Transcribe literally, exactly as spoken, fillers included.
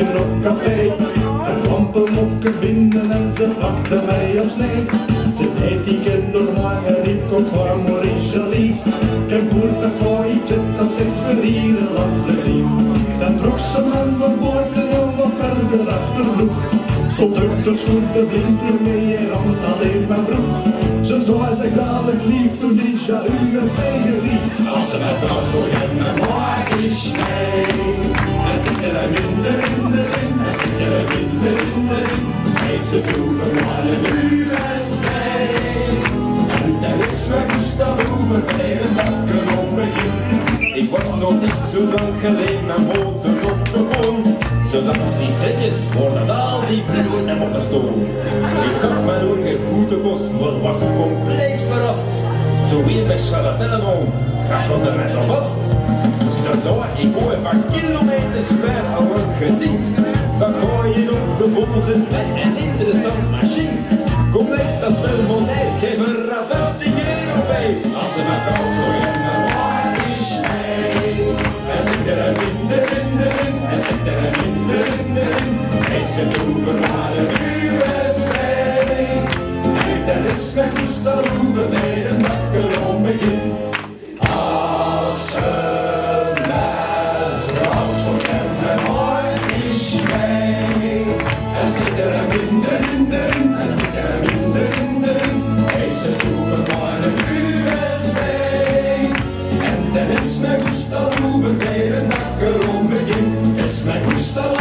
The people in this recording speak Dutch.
drinken op café. Er kwam een mokke binnen en ze pakte mij op snee. Ze deed die kinderman en riep kom voor Maurice lief. Ik heb goed een gooitje, dat zegt voor ieder lang plezier. Dan trok ze met mijn boord en dan wat verder achterloek. Zo druk de schoen de blinker mee en ramt alleen mijn broek. Ze zou ze graag lief toen die jaloux is mij gerief. Als ze mij vraagt voor hem en maak is nee. En zit er een minder in de ring, en zit er een minder in de ring. Hij ze proeven maar een U S B. En dan is mijn Gustav over bij een bakken om begin. Ik was nog niet zo lang geleden mijn motor op de grond. Zodat die setjes worden al die bloed en op de stoel. Ik gaf mijn ogen goede kost, maar was compleet verrast. Zo weer met charlatellen om, grappelde mij nog vast. Zo zou ik hoor van kilometers ver al lang gezien. Dan gooi je op de volzin met een interessant machine. Kom echt, dat is wel modern, geef er al vijftig euro bij. Als ze mij vraagt voor hem en maak is nee. En zit er een minder in de ring, en zit er een minder in de ring. Hij ze proeven maar een U S B. En dan is mijn Gustav over bij een bakker om begin. Als ze mij vraagt voor hem en maak is nee. En zit er een minder in de ring, en zit er een minder in de ring. Hij ze proeven maar een U S B. En dan is mijn Gustav over bij een bakker om begin. Is mijn Gustav